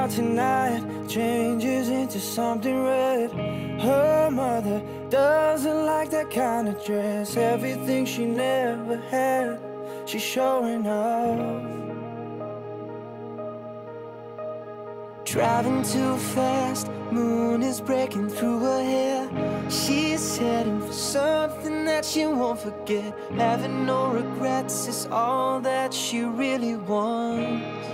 out tonight changes into something red. Her mother doesn't like that kind of dress. Everything she never had, she's showing off. Driving too fast, moon is breaking through her hair. She's heading for something that she won't forget. Having no regrets is all that she really wants.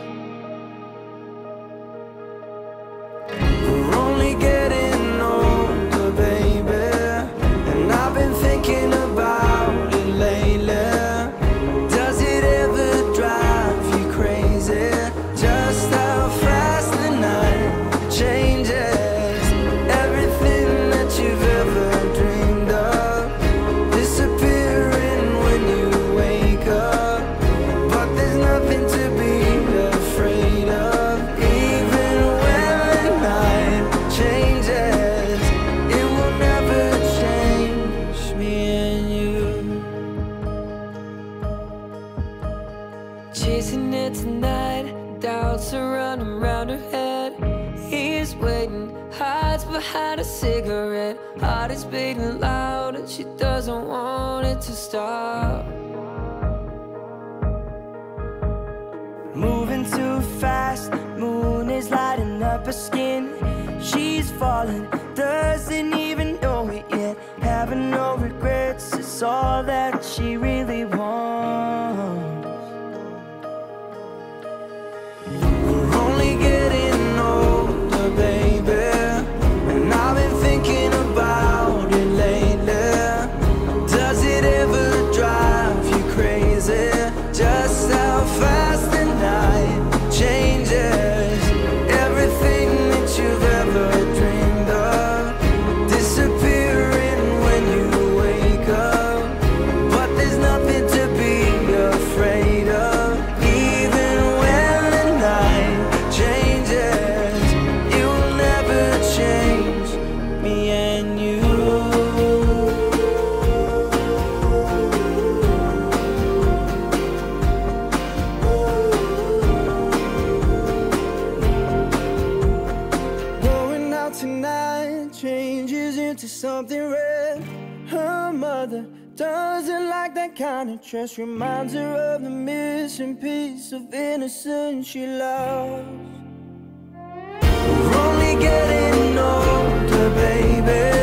We're only getting older, baby, and I've been thinking about it lately. Does it ever drive you crazy? Just how fast the night changes. Everything that you've ever dreamed of disappearing when you wake up. But there's nothing to be afraid of. Even when the night changes, it will never change me and you. Chasing it tonight, doubts are running round her head. He's waiting, hides behind a cigarette. Heart is beating loud and she doesn't want it to stop. Moving too fast, moon is lighting up her skin. She's falling, doesn't even know it yet. Having no regrets is all that she really wants. We're only getting older, baby, and I've been thinking about it lately. Does it ever drive you crazy? Just how fast the night changes. Everything that you've ever dreamed of disappearing when you wake up. But there's nothing to be afraid of. Even when the night changes, it will never change me and you. Going out tonight changes into something red. Her mother doesn't like that kind of dress. Reminds her of the missing piece of innocence she lost. We're only getting older, baby,